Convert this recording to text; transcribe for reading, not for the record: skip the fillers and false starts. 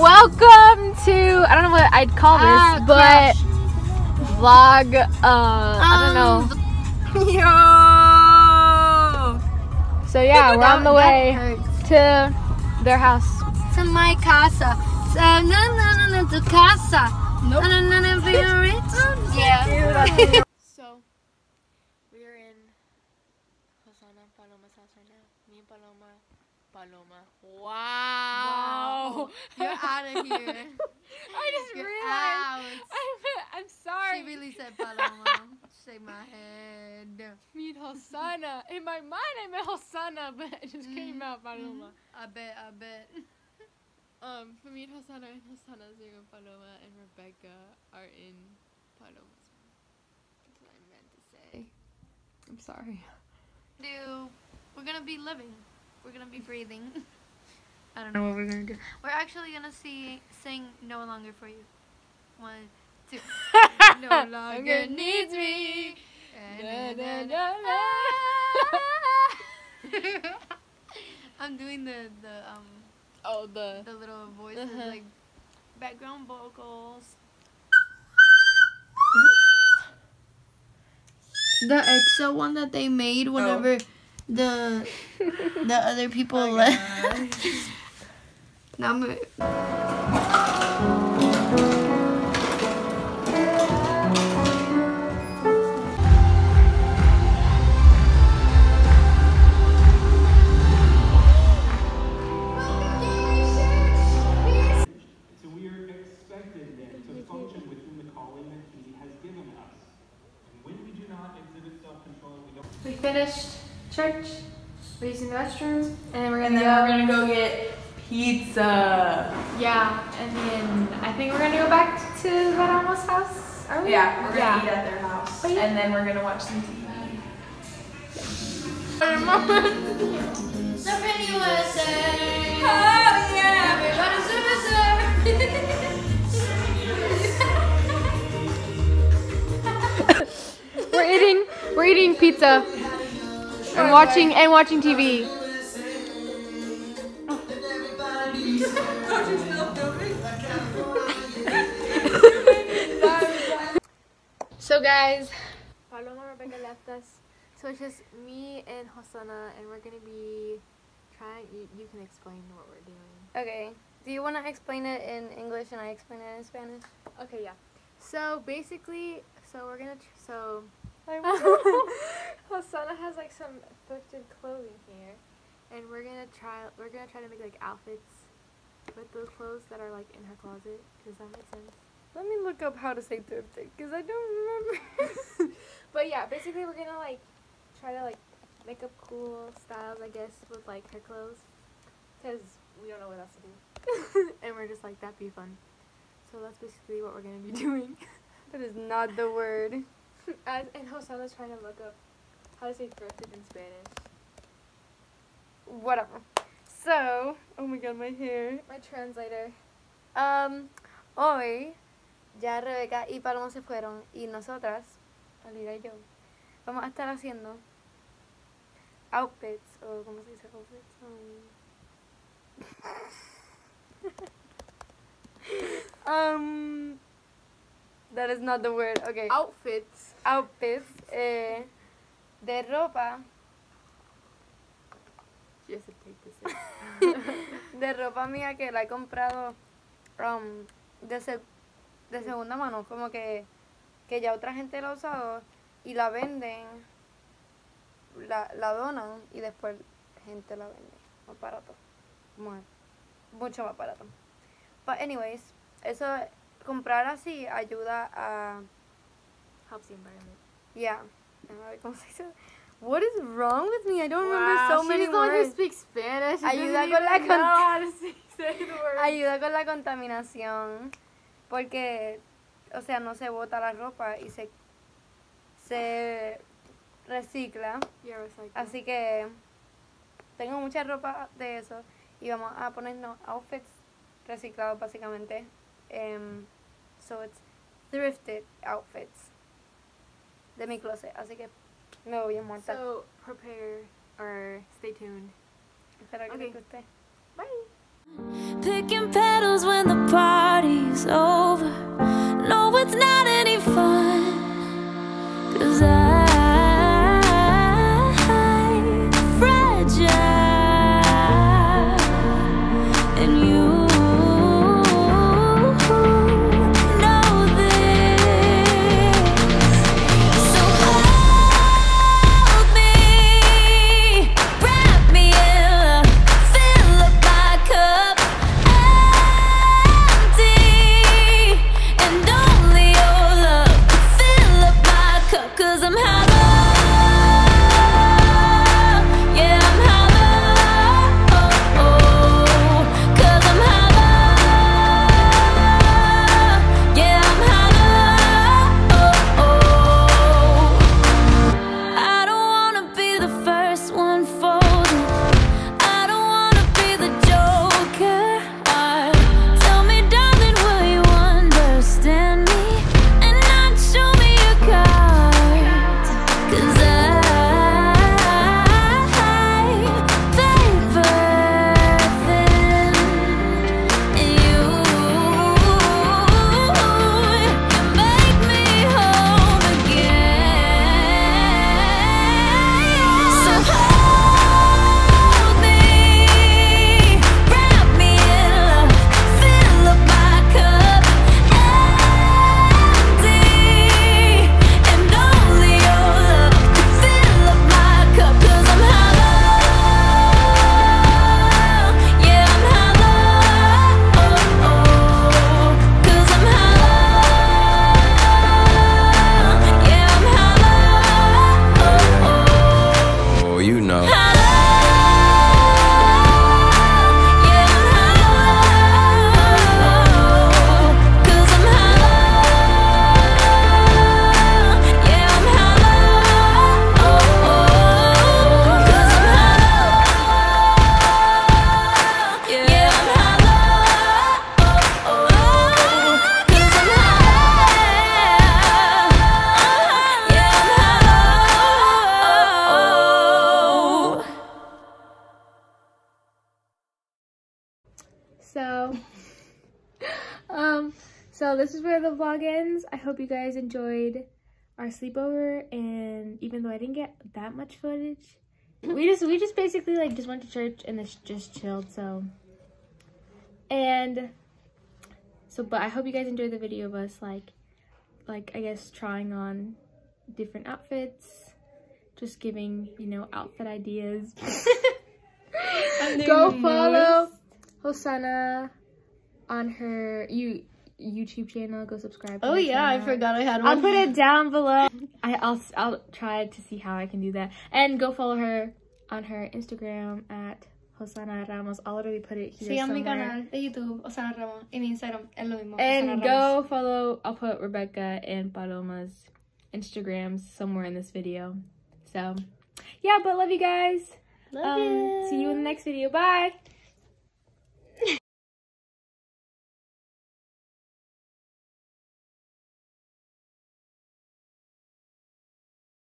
welcome to, I don't know what I'd call this, but vlog, I don't know. Yo! So yeah, we're on the way to their house. To my casa. To casa. Nope. Yeah. So, we are in Hosanna Paloma's house right now. Me and Paloma. Wow. You're out of here. I just realized. I'm sorry. She really said Paloma. Shake my head. Me and Hosanna. In my mind, I meant Hosanna, but it just came out Paloma. I bet. For me and Hosanna's in Paloma, and Rebecca are in Paloma's room. That's what I meant to say. I'm sorry. We're gonna be living. We're gonna be breathing. I don't know what we're gonna do. We're actually gonna sing No Longer For You. 1, 2. No longer needs me. I'm doing the little voices, like background vocals. The EXO one that they made whenever the other people left. Now we finished church. We're using the restroom, and we're And then we're gonna go get pizza. Yeah, and then I think we're gonna go back to Verano's house. Are we? Yeah, we're gonna eat at their house. But yeah. And then we're gonna watch some TV. Surfing USA. Oh yeah! Everybody's We're eating pizza and watching TV. So guys, Paloma and Rebecca left us, so it's just me and Hosanna, and we're gonna be trying. You can explain what we're doing. Okay. Do you want to explain it in English and I explain it in Spanish? Okay, yeah. So basically, we're gonna Hosanna has like some thrifted clothing here, and we're gonna try to make like outfits with those clothes that are like in her closet. Does that make sense? Let me look up how to say thrifted because I don't remember. But yeah, basically we're gonna like try to like make up cool styles, I guess, with like her clothes, because we don't know what else to do. And we're just like, that'd be fun. So that's basically what we're gonna be doing. That is not the word. And Hosanna's trying to look up how to say thrifted in Spanish. Whatever. So, oh my god, my hair. My translator. Hoy ya Rebeca y Paloma se fueron y nosotras, Alira y yo, vamos a estar haciendo outfits, o ¿cómo se dice outfits? That is not the word. Okay. Outfits. Outfits de ropa. She has to take this in. De ropa mía que la he comprado de segunda mano, como que ya otra gente la ha usado y la venden, la donan y después gente la vende más barato, mucho más barato. But anyways, eso, comprar así ayuda a Helps the environment. yeah. ¿Cómo se dice? What is wrong with me? I don't remember so many she's the one who words. speaks Spanish. She Ayuda doesn't con la even know how to say the words. Ayuda con la contaminación porque, o sea, no se bota la ropa y se recicla. Yeah, recycle. Así que tengo mucha ropa de eso y vamos a ponernos outfits reciclados básicamente. So it's thrifted outfits de mi closet. Así que me voy a montar. So prepare or stay tuned. Espero que les guste. Bye. Picking petals when the So this is where the vlog ends. I hope you guys enjoyed our sleepover, and even though I didn't get that much footage, we just basically like just went to church and just chilled. But I hope you guys enjoyed the video of us like I guess trying on different outfits, just giving, you know, outfit ideas. Go follow Hosanna on her YouTube channel. Go subscribe to Oh her yeah, I channel. forgot I had one. I'll put it down below. I'll try to see how I can do that. And go follow her on her Instagram at Hosanna Ramos. I'll literally put it here Sigan mi somewhere. canal de YouTube, Hosanna Ramos, y mi Instagram es lo mismo. And Hosanna go Ramos. follow, I'll put Rebecca and Paloma's Instagrams somewhere in this video. So, yeah, but love you guys. Love you. See you in the next video. Bye.